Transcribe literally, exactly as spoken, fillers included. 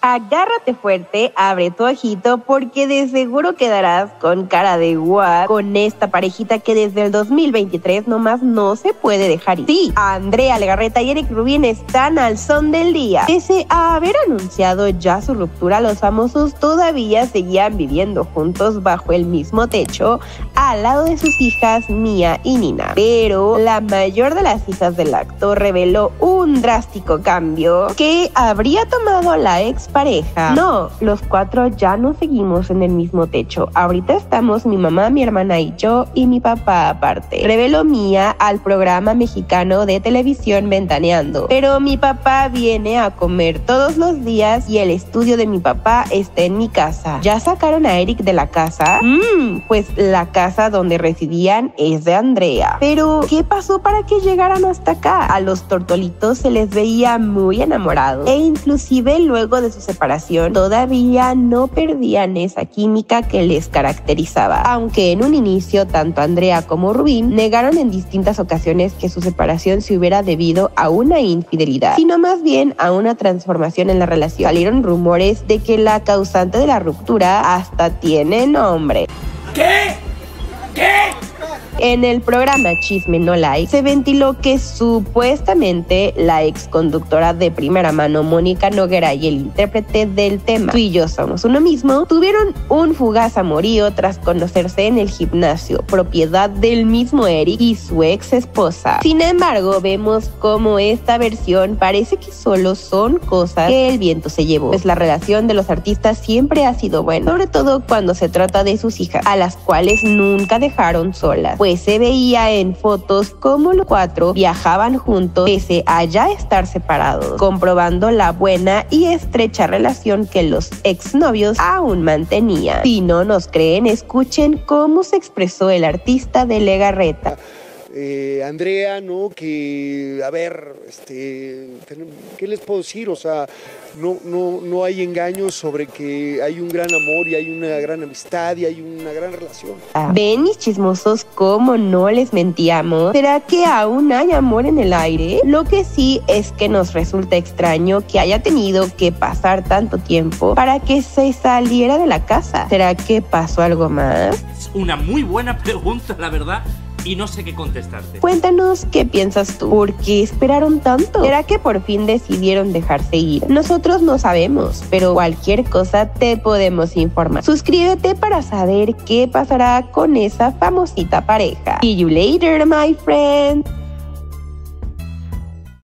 Agárrate fuerte, abre tu ojito porque de seguro quedarás con cara de what con esta parejita que desde el dos mil veintitrés nomás no se puede dejar ir. Sí, Andrea Legarreta y Eric Rubin están al son del día. Pese a haber anunciado ya su ruptura, los famosos todavía seguían viviendo juntos bajo el mismo techo al lado de sus hijas Mía y Nina. Pero la mayor de las hijas del actor reveló un drástico cambio que habría tomado la ex pareja. No, los cuatro ya no seguimos en el mismo techo. Ahorita estamos mi mamá, mi hermana y yo, y mi papá aparte. Reveló Mía al programa mexicano de televisión Ventaneando. Pero mi papá viene a comer todos los días y el estudio de mi papá está en mi casa. ¿Ya sacaron a Eric de la casa? Mmm, pues la casa donde residían es de Andrea. Pero, ¿qué pasó para que llegaran hasta acá? A los tortolitos se les veía muy enamorados e inclusive luego de su separación todavía no perdían esa química que les caracterizaba. Aunque en un inicio tanto Andrea como Rubin negaron en distintas ocasiones que su separación se hubiera debido a una infidelidad, sino más bien a una transformación en la relación. Salieron rumores de que la causante de la ruptura hasta tiene nombre. ¿Qué? ¿Qué? En el programa Chisme No Like se ventiló que supuestamente la ex conductora de Primera Mano, Mónica Noguera, y el intérprete del tema Tú y yo somos uno mismo tuvieron un fugaz amorío tras conocerse en el gimnasio, propiedad del mismo Eric y su ex esposa. Sin embargo, vemos cómo esta versión parece que solo son cosas que el viento se llevó, pues la relación de los artistas siempre ha sido buena, sobre todo cuando se trata de sus hijas, a las cuales nunca dejaron solas. Pues se veía en fotos cómo los cuatro viajaban juntos pese a ya estar separados, comprobando la buena y estrecha relación que los exnovios aún mantenían. Si no nos creen, escuchen cómo se expresó el artista de Legarreta. Eh, Andrea, ¿no? Que, a ver, este, ¿qué les puedo decir? O sea, no, no, no hay engaños sobre que hay un gran amor y hay una gran amistad y hay una gran relación. ¿Ven, mis chismosos, cómo no les mentíamos? ¿Será que aún hay amor en el aire? Lo que sí es que nos resulta extraño que haya tenido que pasar tanto tiempo para que se saliera de la casa. ¿Será que pasó algo más? Es una muy buena pregunta, la verdad. Y no sé qué contestarte. Cuéntanos qué piensas tú. ¿Por qué esperaron tanto? ¿Será que por fin decidieron dejarse ir? Nosotros no sabemos, pero cualquier cosa te podemos informar. Suscríbete para saber qué pasará con esa famosita pareja. See you later, my friend.